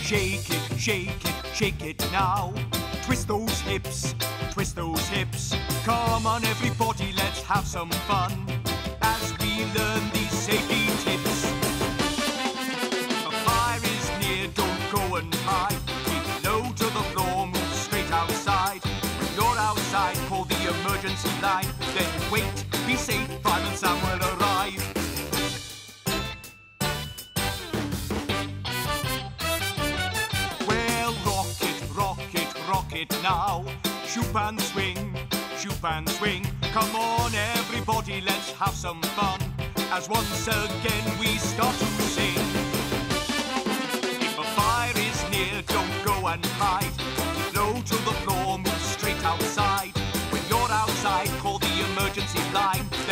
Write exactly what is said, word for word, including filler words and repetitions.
Shake it, shake it, shake it now. Twist those hips, twist those hips. Come on everybody, let's have some fun as we learn these safety tips. If a fire is near, don't go and hide. Keep low to the floor, move straight outside. When you're outside, call the emergency line. Then wait, be safe, fireman Sam will arrive. Rock it now, shoop and swing, shoop and swing. Come on everybody, let's have some fun as once again we start to sing. If a fire is near, don't go and hide. Keep low to the floor, move straight outside. When you're outside, call the emergency line.